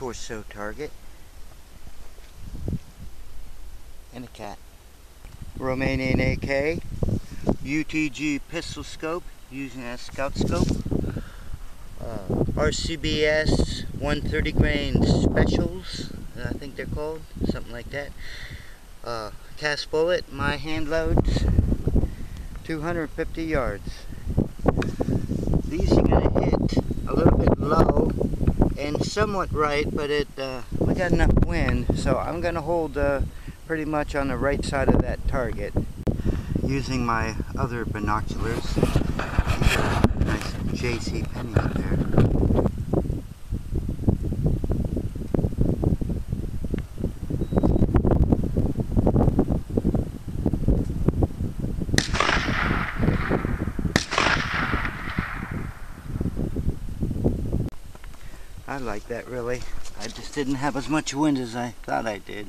torso target. And a cat. Romanian AK. UTG pistol scope using a scout scope. RCBS 130 grain specials, I think they're called, something like that. Cast bullet, my hand loads, 250 yards. These are going to hit a little bit low and somewhat right, but we got enough wind, so I'm going to hold pretty much on the right side of that target using my other binoculars. These are nice JC Penney up there. I like that, really. I just didn't have as much wind as I thought I did.